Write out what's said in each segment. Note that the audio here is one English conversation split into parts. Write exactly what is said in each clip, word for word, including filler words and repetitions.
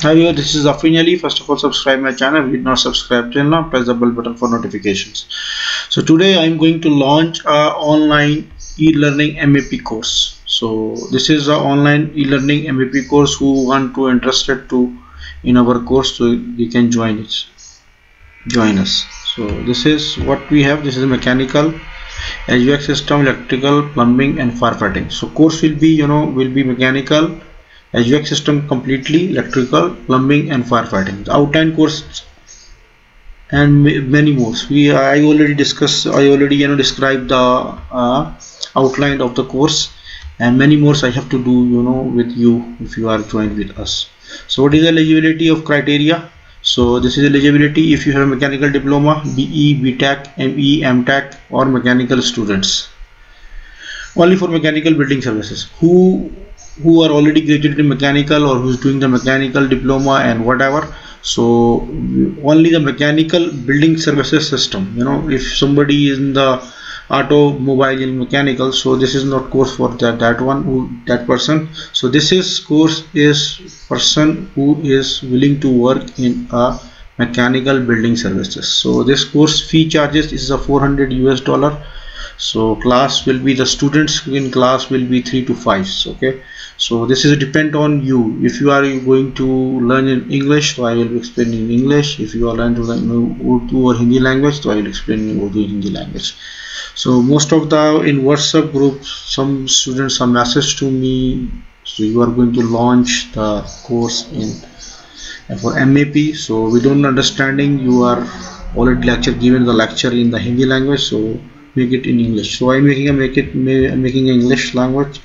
Hi everyone, this is AfreenAli. First of all, subscribe my channel. If you did not subscribe till now, press the bell button for notifications. So today I am going to launch a online e-learning M E P course. So this is an online e-learning M E P course. Who want to interested to in our course, so you can join it. Join us. So this is what we have. This is a mechanical, H V A C system, electrical, plumbing, and firefighting. So course will be you know will be mechanical, H V A C system completely, electrical, plumbing, and firefighting. The outline course and many more. We I already discussed. I already you know described the uh, outline of the course, and many more I have to do you know with you if you are joined with us. So what is the eligibility of criteria? So this is eligibility if you have a mechanical diploma, B E, B Tech, M E, M Tech, or mechanical students. Only for mechanical building services. Who who are already graduated in mechanical or who's doing the mechanical diploma and whatever, so only the mechanical building services system. You know, if somebody is in the automobile in mechanical, so this is not course for that that one who that person. So this is course is person who is willing to work in a mechanical building services. So this course fee charges is a four hundred U S dollar. So class will be the students in class will be three to five. Okay, so this is depend on you. If you are going to learn in English, so I will explain in English. If you are learning to learn Urdu or Hindi language, so I will explain in Urdu and Hindi language. So most of the in WhatsApp group, some students have messaged to me. So you are going to launch the course in for M E P. So we don't understanding. You are already lecture given the lecture in the Hindi language. So make it in English. So I'm making a make it making an English language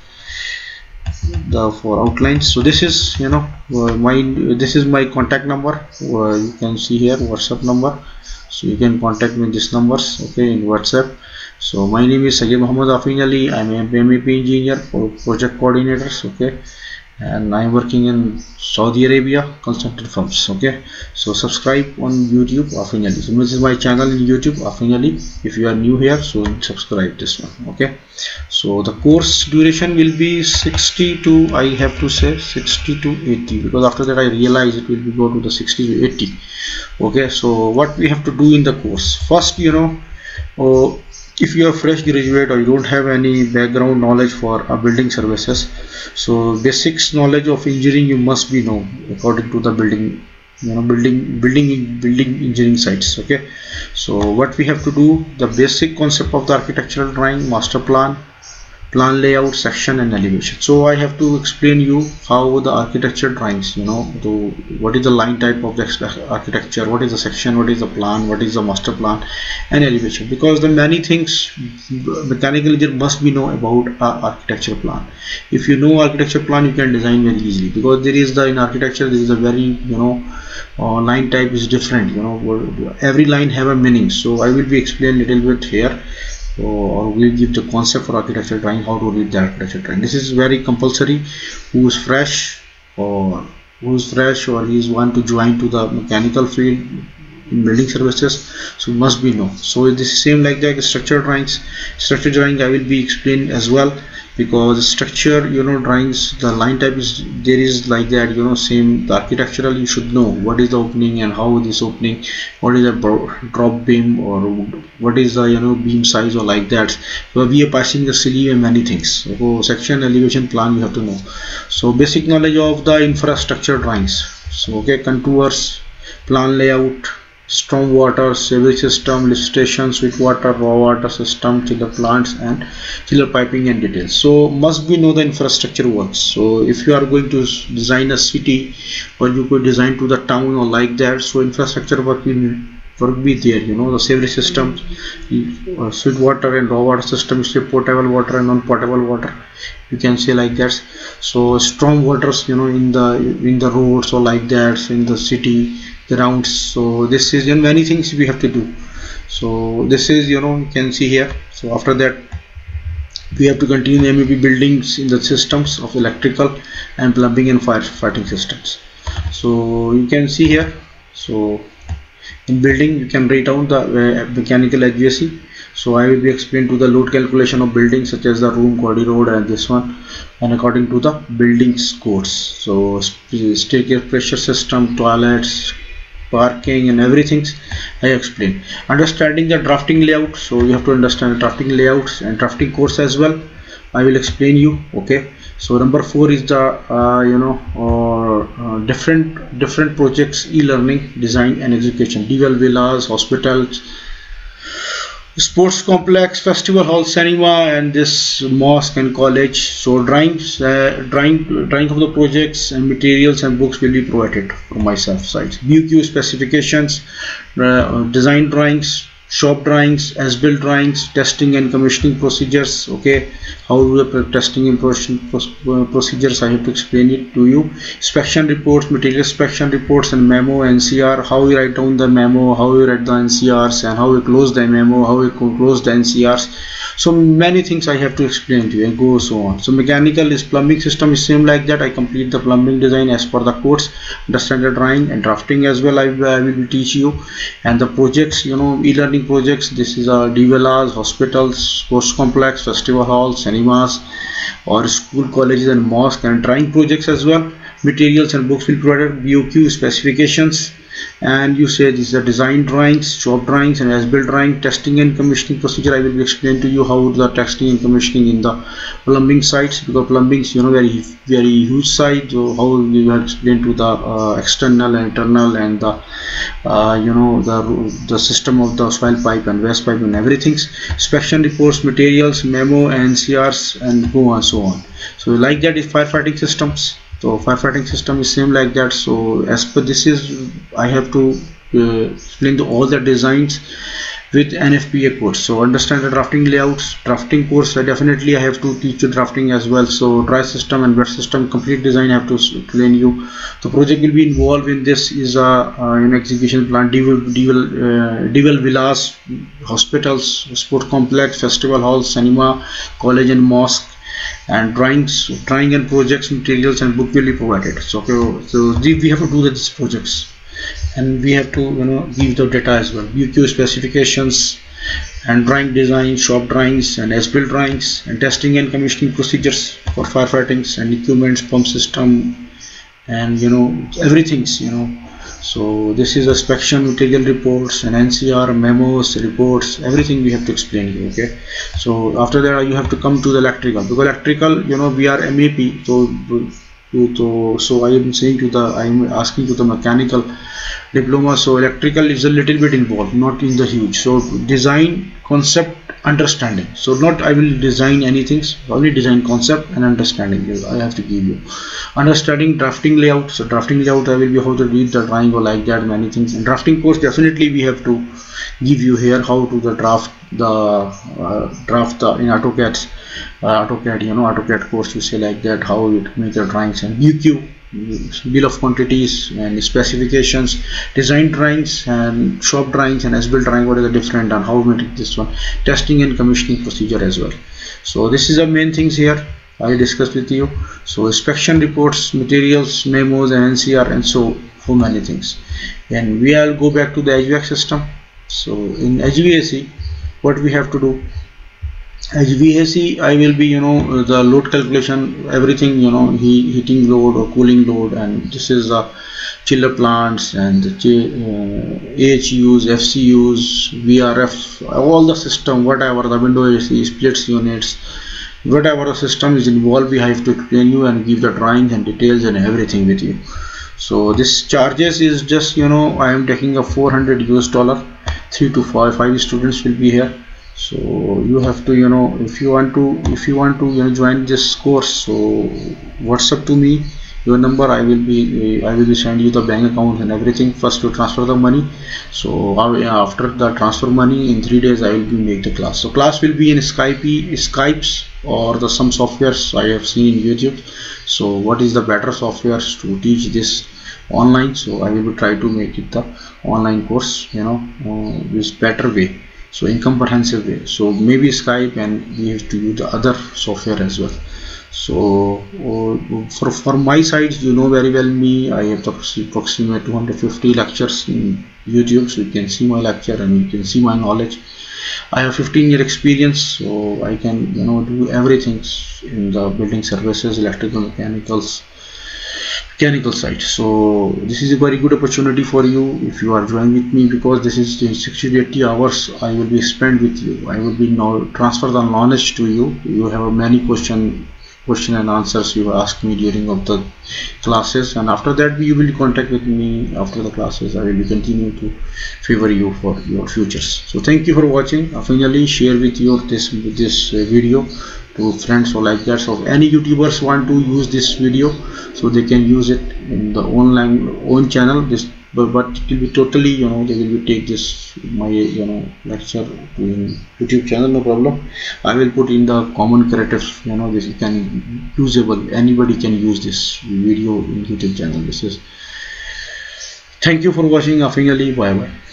the for outlines. So this is you know uh, my this is my contact number. Uh, you can see here WhatsApp number. So you can contact me this numbers. Okay, in WhatsApp. So my name is Mohammed AfreenAli. I'm an M E P engineer or project coordinators. Okay, and I'm working in Saudi Arabia consultant firms. Okay, so subscribe on YouTube AfreenAli. So this is my channel in YouTube AfreenAli. If you are new here, so subscribe this one. Okay, so the course duration will be sixty to I have to say sixty to eighty, because after that I realize it will be go to the sixty to eighty. Okay, so what we have to do in the course first, you know uh, if you are fresh graduate or you don't have any background knowledge for uh, building services, so basics knowledge of engineering you must be know according to the building you know building building building engineering sites. Okay, so what we have to do, the basic concept of the architectural drawing, master plan, plan layout, section, and elevation. So I have to explain you how the architecture drawings, you know to what is the line type of the architecture, what is the section, what is the plan, what is the master plan, and elevation, because the many things mechanical engineer must be know about uh, architecture plan. If you know architecture plan, you can design very easily, because there is the in architecture there is a very you know uh, line type is different. You know every line have a meaning. So I will be explain little bit here, or we'll give the concept for architecture drawing, how to read the architecture drawing. This is very compulsory. Who is fresh or who is fresh or he is want to join to the mechanical field in building services, so must be know. So this is same like the structure drawings. Structure drawing I will be explained as well, because structure you know drawings, the line type is there is like that you know same. The architectural you should know what is the opening and how this opening, what is the drop beam, or what is the you know beam size, or like that. So we are passing the sleeve and many things. So section, elevation, plan you have to know. So basic knowledge of the infrastructure drawings. So okay, contours, plan layout, storm water, sewage system, lift station, sweet water, raw water system, chiller plants, and chiller piping and details. So must be know the infrastructure works. So if you are going to design a city, or you could design to the town or like that, so infrastructure work will work be there. You know the sewage system, uh, sweet water and raw water system, say potable water and non-potable water, you can say like that. So storm waters you know in the in the roads or like that, in the city around. So this is you know, many things we have to do. So this is you know you can see here. So after that we have to continue the M E P buildings in the systems of electrical and plumbing and firefighting systems. So you can see here. So in building you can write down the uh, mechanical H V A C. So I will be explained to the load calculation of buildings such as the room, corridor, and this one. and according to the buildings codes. So staircase pressure system, toilets, parking and everything I explain. Understanding the drafting layout, so you have to understand the drafting layouts and drafting course as well. I will explain you. Okay, so number four is the uh, you know or uh, different different projects, e-learning, design and execution, dual villas, hospitals, sports complex, festival hall, cinema, and this mosque and college. So drawings, uh, drawing, drawing of the projects and materials and books will be provided from myself side. B Q specifications, uh, design drawings, shop drawings, as-built drawings, testing and commissioning procedures. Okay, how the testing and procedures I have to explain it to you. Inspection reports, material inspection reports and memo, N C R, how we write down the memo, how we write the N C Rs, and how we close the memo, how we close the N C Rs. So many things I have to explain to you and go so on. So mechanical is plumbing system is same like that. I complete the plumbing design as per the course, understand the drawing and drafting as well. I, I will teach you. And the projects, you know, e-learning projects, this is a D villas, hospitals, sports complex, festival halls, cinemas, or school, colleges and mosque, and drawing projects as well. Materials and books will be provided. B O Q specifications, and you say this is the design drawings, shop drawings and as-built drawing, testing and commissioning procedure. I will explain to you how the testing and commissioning in the plumbing sites, because plumbing is, you know, very very huge site. So how we have explained to the uh, external and internal and the uh, you know the the system of the soil pipe and waste pipe and everything. Inspection reports, materials, memo, N C Rs, and go on so on. So like that is firefighting systems. So firefighting system is same like that. So as per this is I have to uh, explain the, all the designs with N F P A course. So understand the drafting layouts, drafting course. I definitely I have to teach you drafting as well. So dry system and wet system complete design I have to explain you. The project will be involved in this is a uh, an execution plan, dual dual uh, dual villas, hospitals, sport complex, festival halls, cinema, college and mosque. And drawings, drawing and projects, materials and book will be provided. So okay, so we have to do these projects, and we have to, you know, give the data as well. B Q specifications and drawing design, shop drawings and as-built drawings, and testing and commissioning procedures for firefighting and equipments, pump system, and you know everything's, you know. So this is a inspection, material reports and N C R, memos, reports, everything we have to explain you. Okay, so after that you have to come to the electrical, because electrical, you know, we are M E P. So so, so I am saying to the I am asking to the mechanical diploma. So electrical is a little bit involved, not in the huge. So design, concept, understanding. So not I will design anything, only design, concept and understanding I have to give you. Understanding drafting layout. So drafting layout I will be how to read the drawing or like that, many things. And drafting course definitely we have to give you here how to the draft the uh, draft the in AutoCAD uh, AutoCAD, you know, AutoCAD course you say like that, how you make the drawings. And B Q, bill of quantities and specifications, design drawings and shop drawings and as-built drawing, what is the different and how we make this one, testing and commissioning procedure as well. So this is the main things here I discussed with you. So inspection reports, materials, memos and N C R, and so for many things. And we will go back to the H V A C system. So in H V A C what we have to do, H V A C I will be, you know, the load calculation, everything, you know, he, heating load or cooling load, and this is the chiller plants and the uh, A H Us, F C Us, V R F, all the system, whatever the window A C, splits units, whatever the system is involved, we have to explain you and give the drawings and details and everything with you. So this charges is just, you know, I am taking a four hundred U S dollar, three to five, five students will be here. So you have to, you know, if you want to if you want to you know join this course, so WhatsApp to me your number. I will be I will be sending you the bank account and everything. First to transfer the money. So after the transfer money in three days I will be make the class. So class will be in Skype, Skypes or the some softwares I have seen in YouTube. So what is the better softwares to teach this online? So I will try to make it the online course, you know, uh, this better way. So in comprehensive way. So maybe Skype, and we have to use the other software as well. So uh, for, for my side, you know very well me, I have approximately two hundred fifty lectures in YouTube, so you can see my lecture and you can see my knowledge. I have fifteen year experience, so I can you know do everything in the building services, electrical, mechanicals, mechanical side. So this is a very good opportunity for you if you are joining with me, because this is the sixty to eighty hours I will be spent with you. I will be now transfer the knowledge to you. You have many question question and answers you ask me during of the classes, and after that you will contact with me after the classes. I will be continue to favor you for your futures. So thank you for watching. Finally, share with you this this video to friends or like that. So if any YouTubers want to use this video, so they can use it in the online own channel. This but, but it will be totally you know they will be take this my you know lecture to in YouTube channel, no problem. I will put in the common characters, you know this can usable, anybody can use this video in YouTube channel. This is thank you for watching. AfreenAli, bye bye.